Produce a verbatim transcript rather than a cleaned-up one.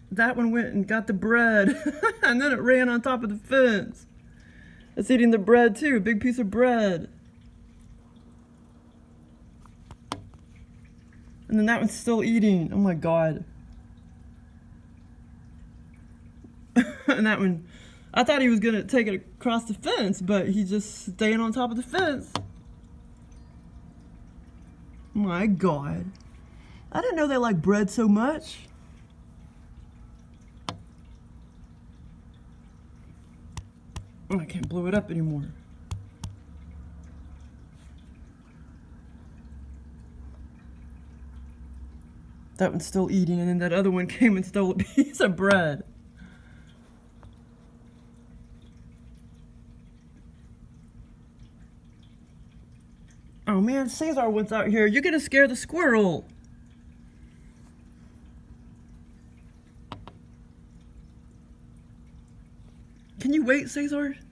that one went and got the bread. And then it ran on top of the fence. It's eating the bread too, a big piece of bread. And then that one's still eating. Oh my God. And that one, I thought he was gonna take it across the fence, but he's just staying on top of the fence. My God. I didn't know they like bread so much. Oh, I can't blow it up anymore. That one's still eating, and then that other one came and stole a piece of bread. Oh man, Cesar wants out here. You're gonna scare the squirrel. Can you wait, Cesar?